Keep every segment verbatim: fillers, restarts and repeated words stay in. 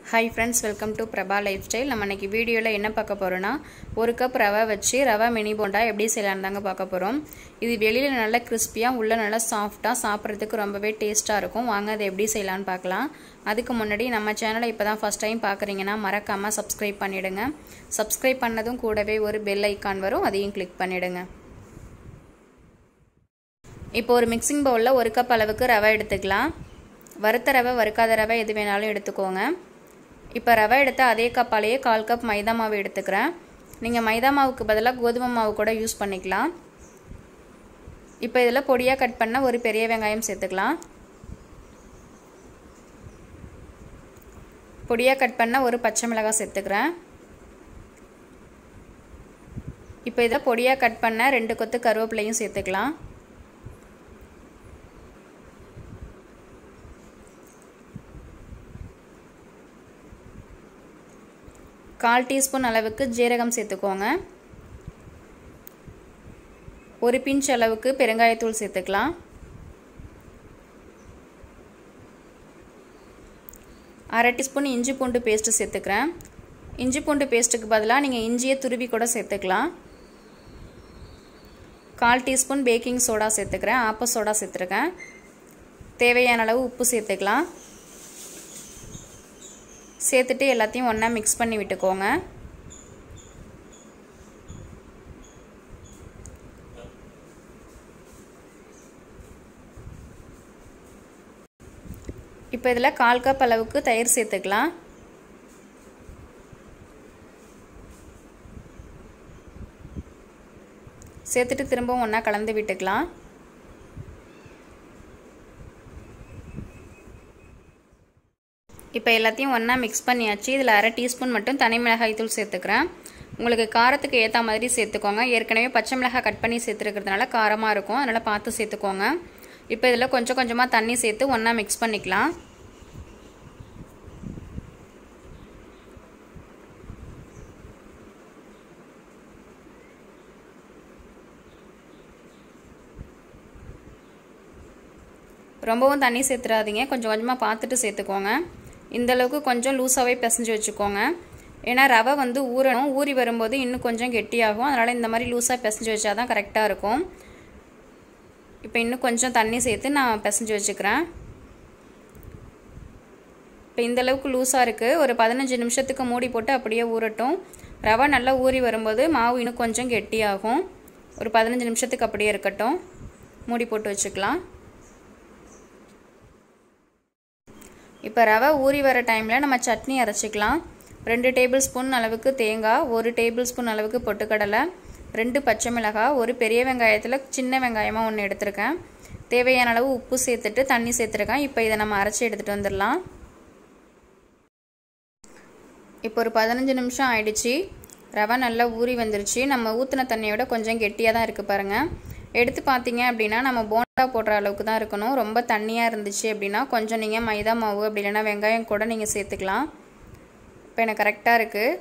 Hi friends, welcome to Prabha Lifestyle. நம்ம இன்னைக்கு வீடியோல என்ன பார்க்க போறோம்னா ஒரு கப் ரவை வச்சு ரவை மினி போண்டா எப்படி செய்யலாம் தாங்க பார்க்க போறோம். இது வெளியில நல்ல கிறிஸ்பியா உள்ள நல்ல சாஃப்ட்டா சாப்பிறதுக்கு ரொம்பவே டேஸ்டா இருக்கும். வாங்க அதை எப்படி செய்யலாம்னு பார்க்கலாம். அதுக்கு முன்னாடி நம்ம சேனலை இப்பதான் ஃபர்ஸ்ட் டைம் பார்க்கறீங்கனா மறக்காம Subscribe பண்ணிடுங்க. Subscribe பண்ணதும் கூடவே ஒரு பெல் ஐகான் வரும், அதையும் கிளிக் பண்ணிடுங்க. இப்போ ஒரு மிக்சிங் பவுல்ல ஒரு கப் அளவுக்கு ரவை எடுத்துக்கலாம். வறுத்த ரவை வறுக்காத ரவை எது வேணாலும் எடுத்துக்கோங்க. இப்போ ரவை எடுத்து அதே கப்பாலேயே கால் கப் மைதா மாவு எடுத்துக்கிறேன். நீங்கள் மைதா மாவுக்கு பதிலாக கோதுமை மாவு கூட யூஸ் பண்ணிக்கலாம். இப்போ இதில் பொடியாக கட் பண்ண ஒரு பெரிய வெங்காயம் சேர்த்துக்கலாம். பொடியாக கட் பண்ண ஒரு பச்சை மிளகாய் சேர்த்துக்கிறேன். இப்போ இதில் பொடியாக கட் பண்ண ரெண்டு கொத்து கருவேப்பிலையும் சேர்த்துக்கலாம். கால் டீஸ்பூன் அளவுக்கு ஜீரகம் சேர்த்துக்கோங்க. ஒரு பிஞ்ச் அளவுக்கு பெருங்காயத்தூள் சேர்த்துக்கலாம். அரை டீஸ்பூன் இஞ்சி பூண்டு பேஸ்ட் சேர்த்துக்கிறேன். இஞ்சி பூண்டு பேஸ்ட்டுக்கு பதிலாக நீங்கள் இஞ்சியை துருவி கூட சேர்த்துக்கலாம். கால் டீஸ்பூன் பேக்கிங் சோடா சேர்த்துக்கிறேன். ஆப்ப சோடா சேர்த்துருக்கேன். தேவையான அளவு உப்பு சேர்த்துக்கலாம். சேர்த்துட்டு எல்லாத்தையும் ஒன்றா மிக்ஸ் பண்ணி விட்டுக்கோங்க. இப்போ இதில் கால் கப் அளவுக்கு தயிர் சேர்த்துக்கலாம். சேர்த்துட்டு திரும்பவும் ஒன்றா கலந்து விட்டுக்கலாம். இப்போ எல்லாத்தையும் ஒன்றா மிக்ஸ் பண்ணியாச்சு. இதில் அரை டீஸ்பூன் மட்டும் தனி மிளகாய் தூள் சேர்த்துக்கிறேன். உங்களுக்கு காரத்துக்கு ஏற்ற மாதிரி சேர்த்துக்கோங்க. ஏற்கனவே பச்சை மிளகாய் கட் பண்ணி சேர்த்துருக்கிறதுனால காரமாக இருக்கும், அதனால் பார்த்து சேர்த்துக்கோங்க. இப்போ இதில் கொஞ்சம் கொஞ்சமாக தண்ணி சேர்த்து ஒன்றா மிக்ஸ் பண்ணிக்கலாம். ரொம்பவும் தண்ணி சேர்த்துடாதீங்க, கொஞ்சம் கொஞ்சமாக பார்த்துட்டு சேர்த்துக்கோங்க. இந்த அளவுக்கு கொஞ்சம் லூஸாகவே பிசைஞ்சு வச்சுக்கோங்க. ஏன்னா ரவை வந்து ஊறணும், ஊறி வரும்போது இன்னும் கொஞ்சம் கெட்டியாகும். அதனால் இந்த மாதிரி லூஸாக பிசைஞ்சு வச்சா தான் கரெக்டாக இருக்கும். இப்போ இன்னும் கொஞ்சம் தண்ணி சேர்த்து நான் பிசைஞ்சு வச்சுக்கிறேன். இப்போ இந்த அளவுக்கு லூஸாக இருக்குது. ஒரு பதினஞ்சு நிமிஷத்துக்கு மூடி போட்டு அப்படியே ஊறட்டும். ரவை நல்லா ஊறி வரும்போது மாவு இன்னும் கொஞ்சம் கெட்டியாகும். ஒரு பதினஞ்சு நிமிஷத்துக்கு அப்படியே இருக்கட்டும். மூடி போட்டு வச்சுக்கலாம். இப்போ ரவை ஊறி வர டைமில் நம்ம சட்னி அரைச்சிக்கலாம். ரெண்டு டேபிள் ஸ்பூன் அளவுக்கு தேங்காய், ஒரு டேபிள் ஸ்பூன் அளவுக்கு பொட்டுக்கடலை, ரெண்டு பச்சை மிளகாய், ஒரு பெரிய வெங்காயத்தில் சின்ன வெங்காயமாக ஒன்று எடுத்துருக்கேன். தேவையான அளவு உப்பு சேர்த்துட்டு தண்ணி சேர்த்துருக்கேன். இப்போ இதை நம்ம அரைச்சி எடுத்துகிட்டு வந்துடலாம். இப்போ ஒரு பதினஞ்சு நிமிஷம் ஆயிடுச்சு. ரவை நல்லா ஊறி வந்துருச்சு. நம்ம ஊற்றின தண்ணியோட கொஞ்சம் கெட்டியாக தான் இருக்குது பாருங்கள். எடுத்து பார்த்தீங்க அப்படின்னா நம்ம போண்டா போடுற அளவுக்கு தான் இருக்கணும். ரொம்ப தண்ணியாக இருந்துச்சு அப்படின்னா கொஞ்சம் நீங்கள் மைதா மாவு அப்படி இல்லைன்னா வெங்காயம் கூட நீங்கள் சேர்த்துக்கலாம். இப்போ எனக்கு கரெக்டாக இருக்குது.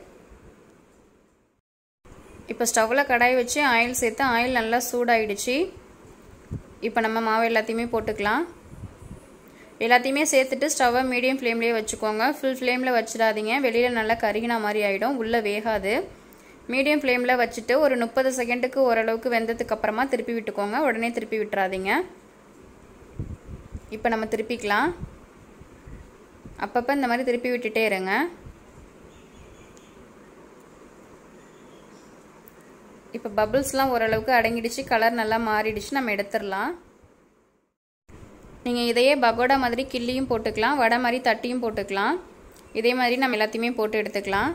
இப்போ ஸ்டவ்வில் கடாய் வச்சு ஆயில் சேர்த்து ஆயில் நல்லா சூடாயிடுச்சு. இப்போ நம்ம மாவு எல்லாத்தையுமே போட்டுக்கலாம். எல்லாத்தையுமே சேர்த்துட்டு ஸ்டவ்வை மீடியம் ஃப்ளேம்லேயே வச்சுக்கோங்க. ஃபுல் ஃப்ளேமில் வச்சிடாதீங்க, வெளியில் நல்லா கருகின மாதிரி ஆகிடும், உள்ளே வேகாது. மீடியம் ஃப்ளேமில் வச்சுட்டு ஒரு முப்பது செகண்டுக்கு ஓரளவுக்கு வெந்ததுக்கு அப்புறமா திருப்பி விட்டுக்கோங்க. உடனே திருப்பி விட்டுறாதீங்க. இப்போ நம்ம திருப்பிக்கலாம். அப்பப்போ இந்த மாதிரி திருப்பி விட்டுட்டே இருங்க. இப்போ பபிள்ஸ்லாம் ஓரளவுக்கு அடங்கிடுச்சு, கலர் நல்லா மாறிடுச்சு. நம்ம எடுத்துடலாம். நீங்கள் இதையே பகோடா மாதிரி கிள்ளியும் போட்டுக்கலாம், வடை மாதிரி தட்டியும் போட்டுக்கலாம். இதே மாதிரி நம்ம எல்லாத்தையுமே போட்டு எடுத்துக்கலாம்.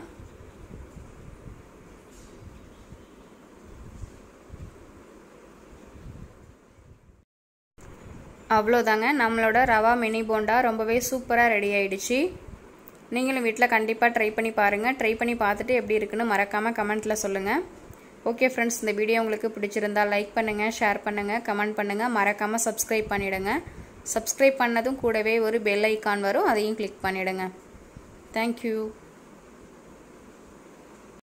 அவ்வளோதாங்க, நம்மளோட ரவா மினி போண்டா ரொம்பவே சூப்பராக ரெடி ஆகிடுச்சு. நீங்களும் வீட்டில் கண்டிப்பாக ட்ரை பண்ணி பாருங்கள். ட்ரை பண்ணி பார்த்துட்டு எப்படி இருக்குன்னு மறக்காமல் கமெண்ட்டில் சொல்லுங்கள். ஓகே ஃப்ரெண்ட்ஸ், இந்த வீடியோ உங்களுக்கு பிடிச்சிருந்தா லைக் பண்ணுங்கள், ஷேர் பண்ணுங்கள், கமெண்ட் பண்ணுங்கள். மறக்காமல் சப்ஸ்கிரைப் பண்ணிவிடுங்க. சப்ஸ்கிரைப் பண்ணதும் கூடவே ஒரு பெல் ஐக்கான் வரும், அதையும் கிளிக் பண்ணிவிடுங்க. தேங்க்யூ.